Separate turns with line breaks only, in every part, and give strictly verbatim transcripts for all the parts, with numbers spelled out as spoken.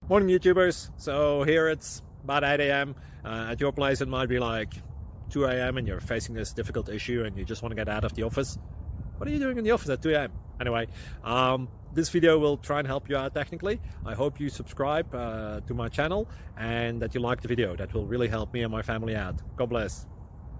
Morning YouTubers. So here it's about eight A M Uh, at your place it might be like two A M and you're facing this difficult issue and you just want to get out of the office. What are you doing in the office at two A M? Anyway, um, this video will try and help you out technically. I hope you subscribe uh, to my channel and that you like the video. That will really help me and my family out. God bless.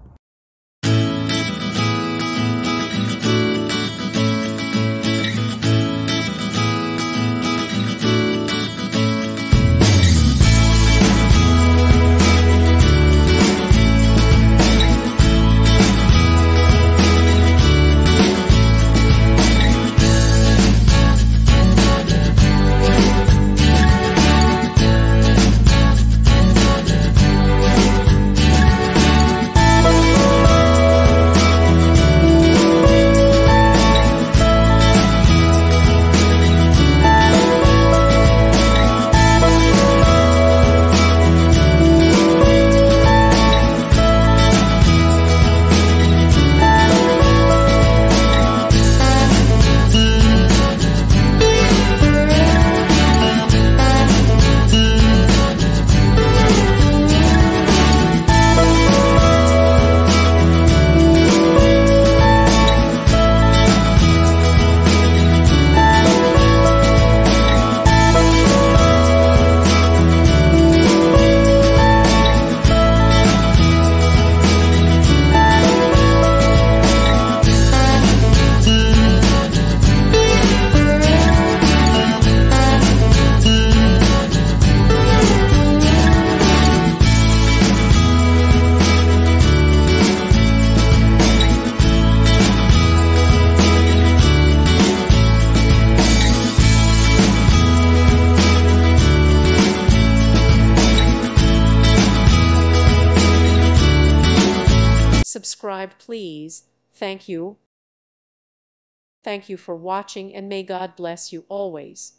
Subscribe, please. Thank you. Thank you for watching, and may God bless you always.